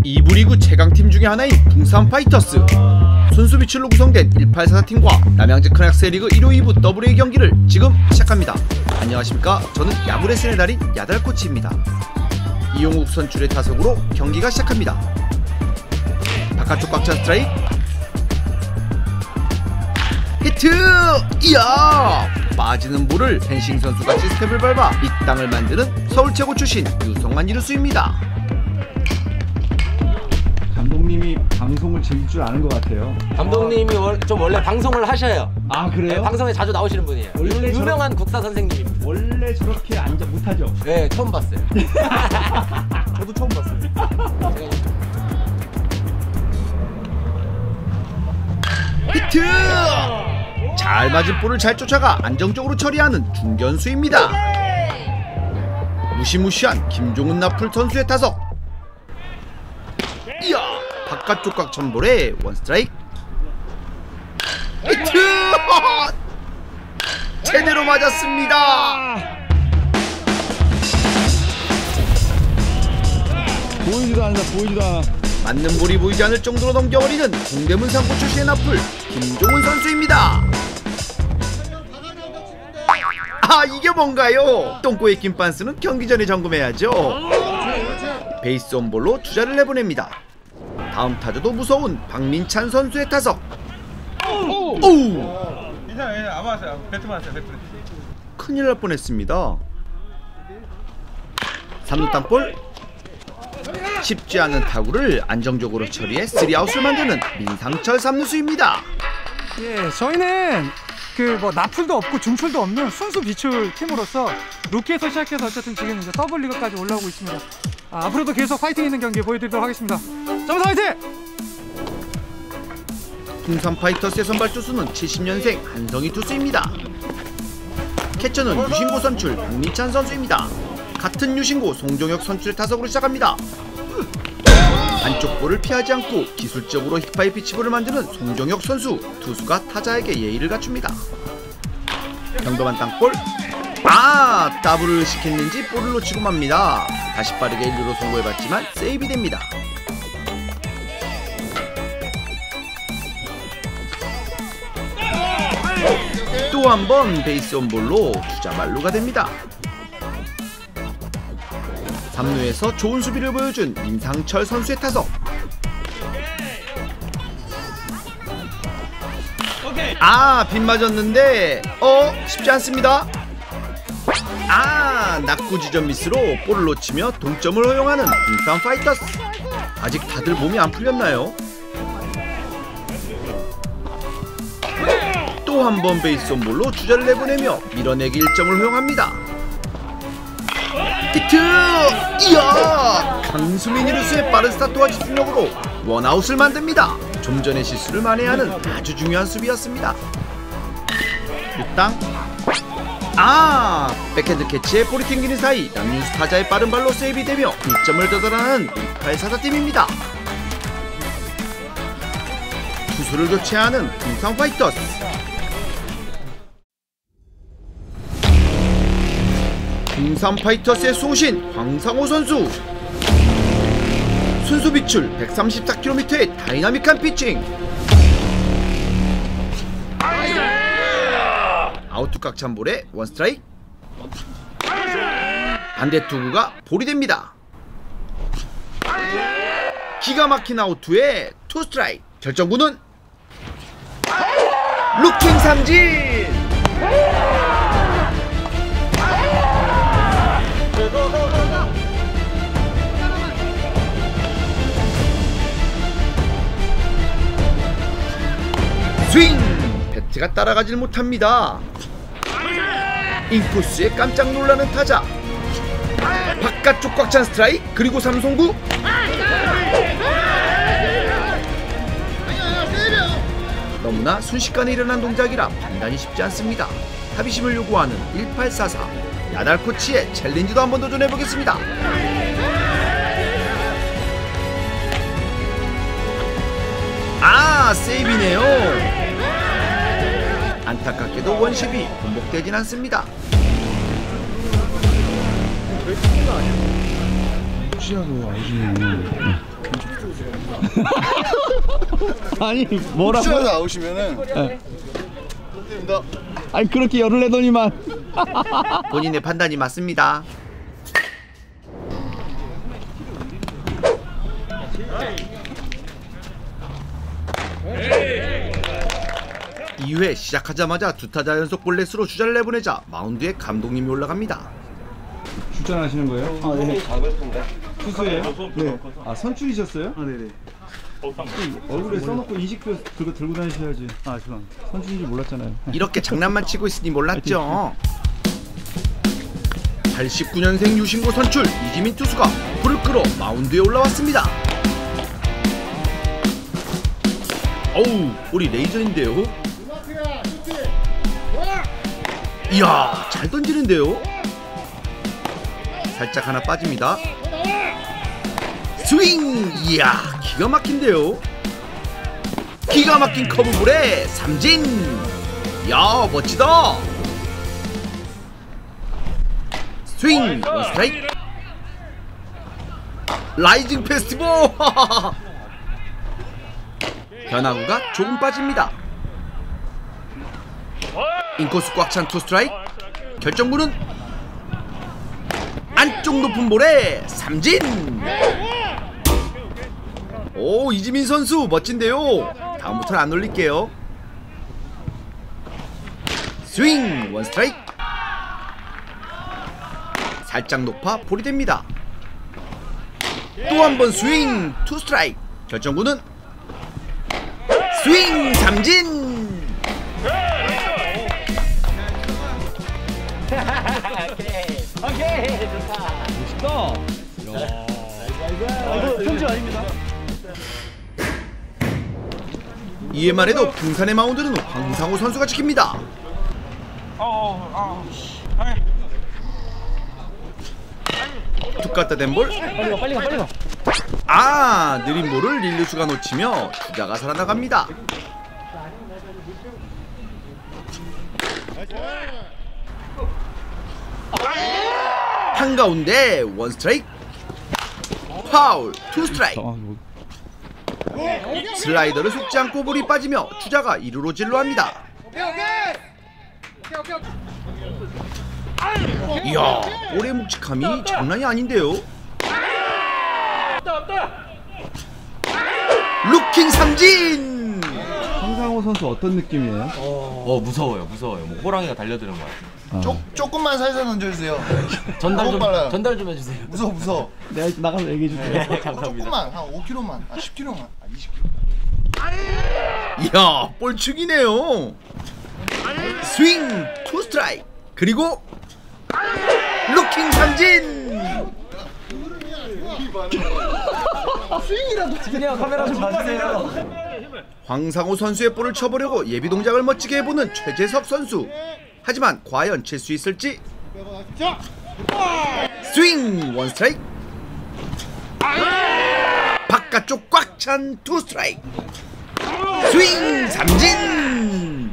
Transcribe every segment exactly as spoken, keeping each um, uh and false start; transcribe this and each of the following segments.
이 부 리그 최강팀 중에 하나인 붕산 파이터스 순수 비출로 구성된 일팔사사 팀과 남양주 크락스 리그 일 호 이 부 더블에이 경기를 지금 시작합니다. 안녕하십니까, 저는 야구레슨의 달인 야달코치입니다. 이용욱 선출의 타석으로 경기가 시작합니다. 바깥쪽 꽉찬 스트라이크 히트! 이야! 빠지는 볼을 펜싱 선수같이 스텝을 밟아 밑땅을 만드는 서울 최고 출신 유성만 이루수입니다. 감독님이 방송을 즐길 줄 아는 것 같아요. 감독님이 월, 좀 원래 방송을 하셔요. 아, 그래요? 네, 방송에 자주 나오시는 분이에요. 원래 유명한 저렇... 국사 선생님입니다. 원래 저렇게 앉아 못하죠? 네, 처음 봤어요. 저도 처음 봤어요. 히트! 잘 맞은 볼을 잘 쫓아가 안정적으로 처리하는 중견수입니다. 무시무시한 김종훈 나풀 선수의 타석. 이야! 바깥쪽 꽉찬볼에 원스트라이크 히트! 제대로 맞았습니다. 보이지도 않는다, 보이지도 않아. 맞는 볼이 보이지 않을 정도로 넘겨버리는 동대문 상고 출신의 나풀 김종훈 선수입니다. 아, 이게 뭔가요? 똥꼬의 김반스는 경기 전에 점검해야죠. 베이스 온볼로 주자를 내보냅니다. 다음 타자도 무서운 박민찬 선수의 타석. 오우! 괜찮아요, 괜찮아요. 안 맞았어요. 배트 맞았어요, 배트. 큰일 날 뻔했습니다. 삼 루 땅볼. 쉽지 않은 타구를 안정적으로 처리해 쓰리 아웃을 만드는 민상철 삼루수입니다. 예, 저희는 그 뭐 나풀도 없고 중풀도 없는 순수 비출 팀으로서 루키에서 시작해서 어쨌든 지금 이제 더블리그까지 올라오고 있습니다. 아, 앞으로도 계속 파이팅 있는 경기 보여드리도록 하겠습니다. 점수 화이팅! 붕산 파이터스의 선발 투수는 칠십 년생 한성희 투수입니다. 캐쳐는 유신고 선출 박민찬 선수입니다. 같은 유신고 송종혁 선출의 타석으로 시작합니다. 안쪽 볼을 피하지 않고 기술적으로 힙하이 피치볼을 만드는 송종혁 선수. 투수가 타자에게 예의를 갖춥니다. 평범한 땅볼. 아! 더블을 시켰는지 볼을 놓치고 맙니다. 다시 빠르게 일 루로 송구해봤지만 세이브 됩니다. 또 한 번 베이스 온볼로 주자 만루가 됩니다. 삼 루에서 좋은 수비를 보여준 임상철 선수의 타석. 아, 빗 맞았는데 어? 쉽지 않습니다. 아, 낙구 지점 미스로 볼을 놓치며 동점을 허용하는 붕산 파이터스. 아직 다들 몸이 안 풀렸나요? 또 한 번 베이스 온볼로 주자를 내보내며 밀어내기 일 점을 허용합니다. 히트! 이야! 강수민 이루수의 빠른 스타트와 집중력으로 원아웃을 만듭니다. 좀 전의 실수를 만회하는 아주 중요한 수비였습니다. 육당. 아! 백핸드 캐치에 볼이 튕기는 사이 남윤수 타자의 빠른 발로 세이브되며 일 점을 더 달아나는 일팔사사 팀입니다. 투수를 교체하는 붕산 파이터스. 붕산 파이터스의 수호신 황상호 선수. 순수 비출 백삼십사 킬로미터의 다이나믹한 피칭. 아웃투 꽉찬볼에 원스트라이크. 반대 투구가 볼이 됩니다. 기가 막힌 아웃투에 투 스트라이크. 결정구는 루킹 삼진. 스윙! 배트가 따라가질 못합니다. 인코스에 깜짝 놀라는 타자. 바깥쪽 꽉찬 스트라이크. 그리고 삼송구. 너무나 순식간에 일어난 동작이라 판단이 쉽지 않습니다. 합의심을 요구하는 일팔사사. 야달코치의 챌린지도 한번 도전해보겠습니다. 아, 세이브네요. 안타깝게도 원십이 번복되진 않습니다. 혹시라도 알기는 아니 뭐라고? 푸시하다 나오시면은 네. 아니 그렇게 열을 내더니만. 본인의 판단이 맞습니다. 이 회 시작하자마자 두 타자 연속 볼넷으로 주자를 내보내자 마운드에 감독님이 올라갑니다. 출전하시는 거예요? 아 네. 투수예요? 네. 아 선출이셨어요? 아 네네. 얼굴에 써놓고 인식표 그거 들고 다니셔야지. 아 죄송합니다. 선출인지 몰랐잖아요. 이렇게 장난만 치고 있으니 몰랐죠. 팔십구 년생 유신고 선출 이지민 투수가 불을 끌어 마운드에 올라왔습니다. 어우, 볼이 레이저인데요. 이야, 잘 던지는데요. 살짝 하나 빠집니다. 스윙! 이야, 기가 막힌데요. 기가 막힌 커브볼에 삼진! 야, 멋지다! 스윙! 원스트라이크! 라이징 페스티벌! 변화구가 조금 빠집니다. 인코스 꽉 찬 투 스트라이크. 결정구는 안쪽 높은 볼에 삼진! 오, 이지민 선수 멋진데요. 다음부터는 안 올릴게요. 스윙! 원 스트라이크. 살짝 높아 볼이 됩니다. 또 한 번 스윙! 투 스트라이크. 결정구는 스윙! 삼진! 멋있다. 이거 편지 아닙니다. 이에 말해도 풍산의 마운드는 황상우 선수가 지킵니다. 어어 아. 툭 갖다 댄 볼. 빨리 가 빨리 가 빨리 가. 아, 느린 볼을 일루수가 놓치며 주자가 살아나갑니다. 한가운데 원 스트라이크. 파울 투 스트라이크. 아, 뭐. 슬라이더를 속지 않고 볼이 빠지며 주자가 이루로 진로합니다. 이야, 볼의 묵직함이 장난이 아닌데요. 루킹 삼진! 황상호 선수 어떤 느낌이에요? 어 무서워요 무서워요. 뭐 호랑이가 달려드는 거 같아요. 조, 조금만 살살 던져주세요. 전달 좀 너무 빨라요. 전달 좀 해주세요. 무서워 무서워. 내가 나가서 얘기해 줄게. 네, 감사합니다. 조금만 한 오 킬로그램만, 아 십 킬로그램만, 아 이십 킬로그램. 이야, 볼축이네요. 스윙 투 스트라이크. 그리고 루킹 삼진! 지민이형 카메라 좀 봐주세요. 황상우 선수의 볼을 쳐보려고 예비 동작을 멋지게 해보는 최재석 선수. 하지만 과연 칠 수 있을지. 스윙 원 스트라이크. 바깥쪽 꽉 찬 투 스트라이크. 스윙 삼진.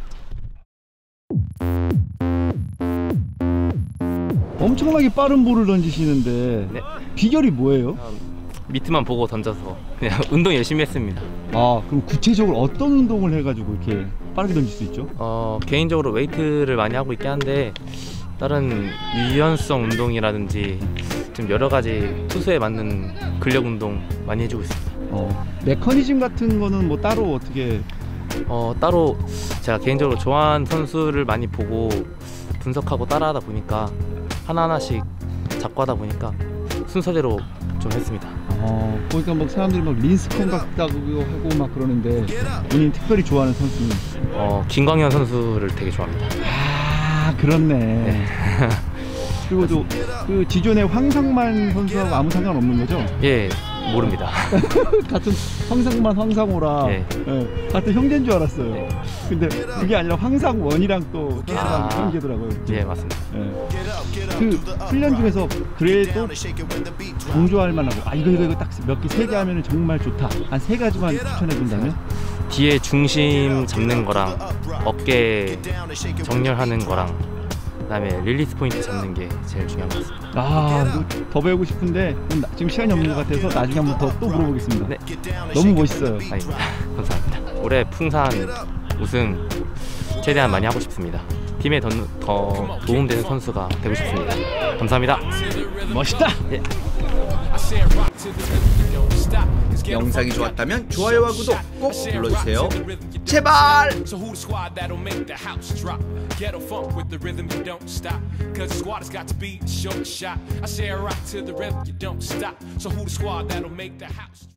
엄청나게 빠른 볼을 던지시는데 네. 비결이 뭐예요? 미트만 보고 던져서 그냥 운동 열심히 했습니다. 아 그럼 구체적으로 어떤 운동을 해가지고 이렇게 빠르게 던질 수 있죠? 어, 개인적으로 웨이트를 많이 하고 있긴 한데 다른 유연성 운동이라든지 좀 여러 가지 투수에 맞는 근력 운동 많이 해주고 있습니다. 어, 메커니즘 같은 거는 뭐 따로 어떻게? 어, 따로 제가 개인적으로 좋아하는 선수를 많이 보고 분석하고 따라하다 보니까 하나하나씩 잡고 하다 보니까 순서대로 좀 했습니다. 어, 보니까 뭐 사람들이 막 린스콘 같다고 하고 막 그러는데 본인 특별히 좋아하는 선수는? 어, 김광현 선수를 되게 좋아합니다. 아 그렇네. 네. 그리고 또 그 지존의 황상만 선수하고 아무 상관없는 거죠? 예, 모릅니다. 같은 황상만 황상호라 네. 예, 같은 형제인 줄 알았어요. 네. 근데 그게 아니라 황상원이랑 또 선수랑 아. 형제더라고요. 예, 맞습니다. 예. 그 훈련 중에서 그래도 강조할 만하고 아 이거 이거 이거 딱 몇 개 세 개 하면은 정말 좋다. 한 세 가지만 추천해 준다면? 뒤에 중심 잡는 거랑 어깨 정렬하는 거랑 그다음에 릴리스 포인트 잡는 게 제일 중요한 것 같습니다. 아, 뭐더 배우고 싶은데 나- 지금 시간이 없는 것 같아서 나중에 한번 더 또 물어보겠습니다. 네. 너무 멋있어요. 아닙니다. 감사합니다. 올해 풍산 우승 최대한 많이 하고 싶습니다. 팀에 더, 더 도움되는 선수가 되고 싶습니다. 감사합니다. 멋있다. 예. 영상이 좋았다면 좋아요와 구독 꼭 눌러주세요. 제발! So who the squad that'll make the house drop? Ghetto funk with the rhythm you don't stop. Cause the squad has got to be the short shot. I say rock to the rhythm you don't stop. So who the squad that'll make the house